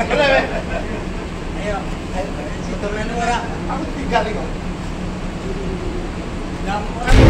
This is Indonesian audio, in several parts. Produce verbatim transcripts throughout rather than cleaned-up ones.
Ayo, ayo, situ menu orang. Aku tinggal nih kok. Jam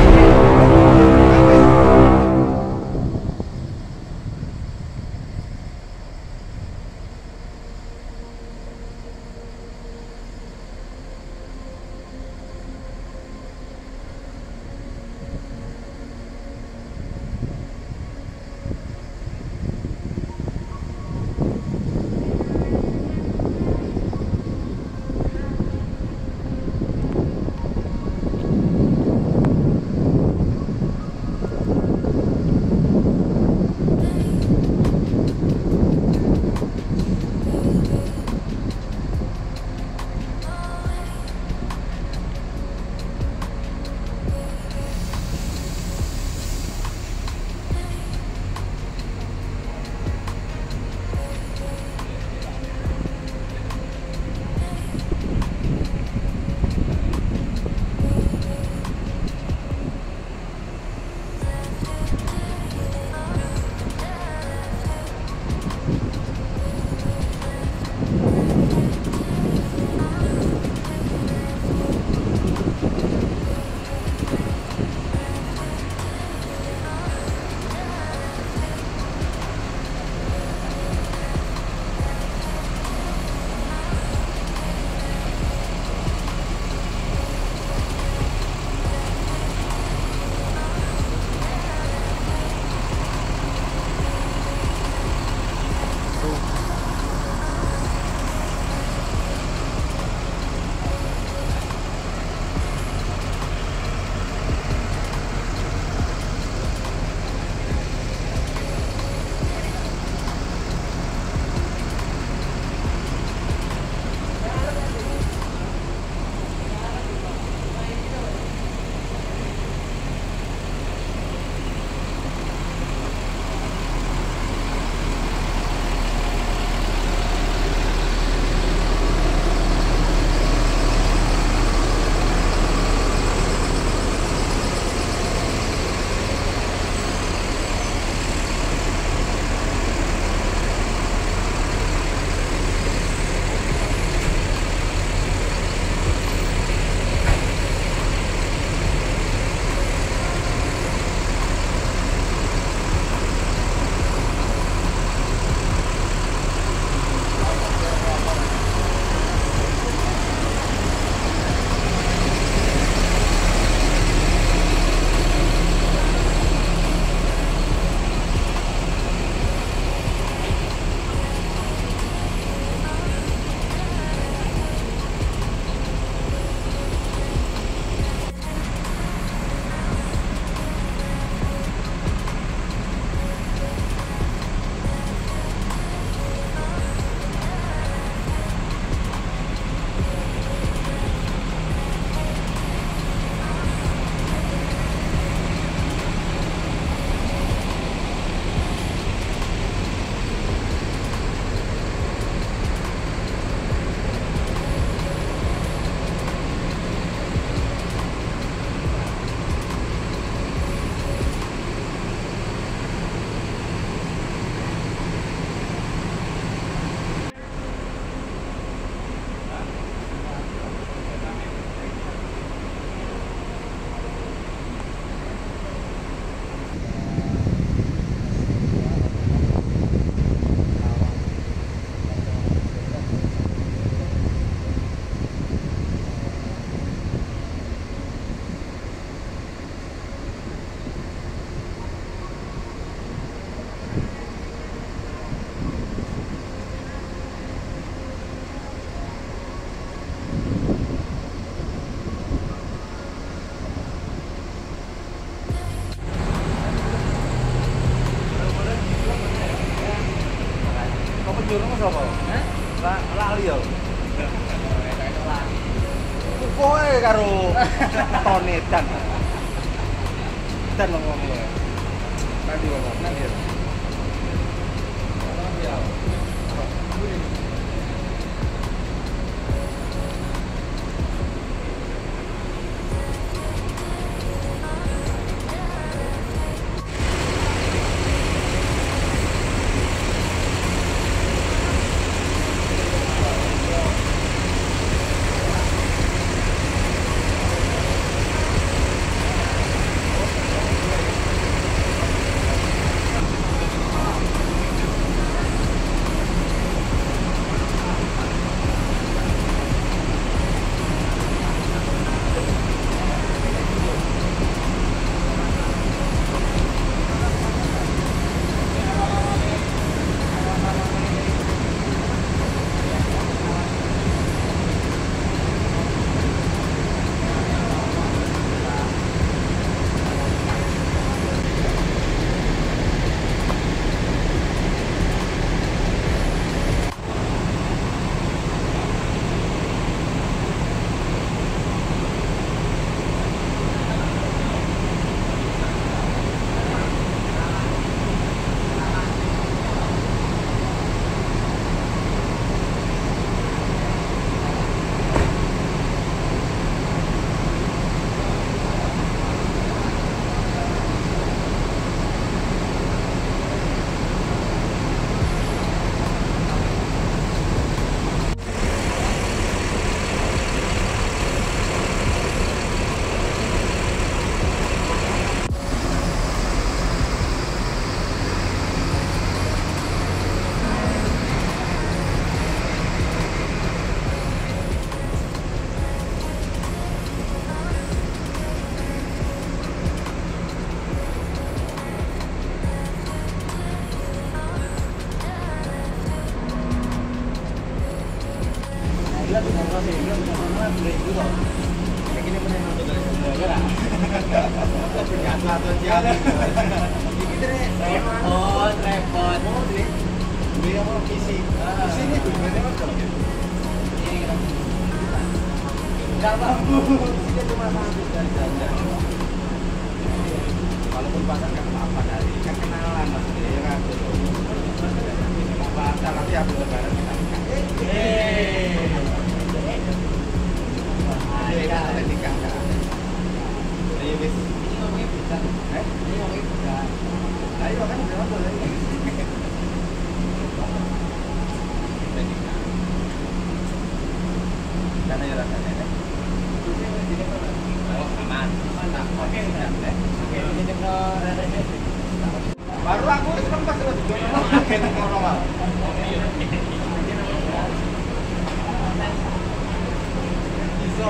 Jurung sapa? Heh? Lah lali yo. lali. Kowe karo tone dan. Dan ngomong kowe. Nanti ngomong, nanti. ngatur siang. Iki tere Repot, repot. mau deh. Beli apa visi? Visi ini tujuannya apa? Enggak mampu. Visinya cuma satu saja. Walaupun pasar kan apa dari kan kenalan maksudnya ya kan. Mau pasar nanti habis lebaran kita. Eh. Ini kan ada nikah kan. Ayo wis. Ini ngomongin bukan. Eh? Ini ngomongin bukan. Ayo kan berapa boleh? Karena ya rasanya. Oh, aman. Aman. Oke, udah. Oke, ini kita rada-rada. Baru aku wis kan pas lagi jono agen ngono wae. Iso.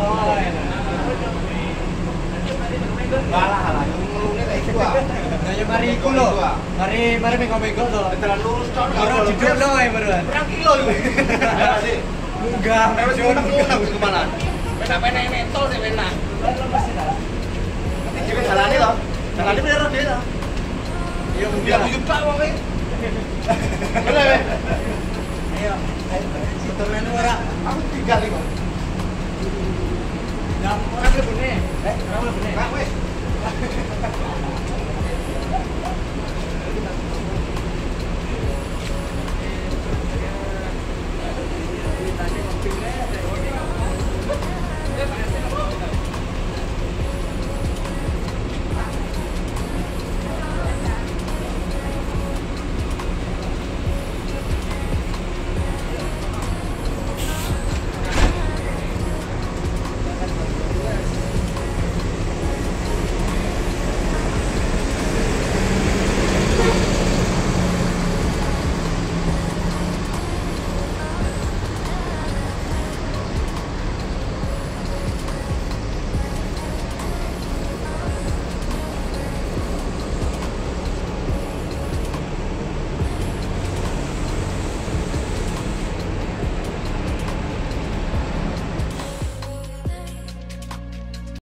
Balah lah, ngulune kayak gua. Kayak mari iku lho. Mari mari mengko-mengko to. Terlalu lurus tok. Ora duduk lho ae beruan. Berapa kilo iki? Enggak, Wis unek-unek kemana? Penak-penak mentol sih penak. Nanti dhewe jalane to. Jalane bener dhewe to. Iya, dia buyut tak wong iki. Boleh, weh. Ayo, ayo. Setelahnya ora. Aku tinggal iki. Yang ora mlebune. Eh, ora mlebune. Kak wis.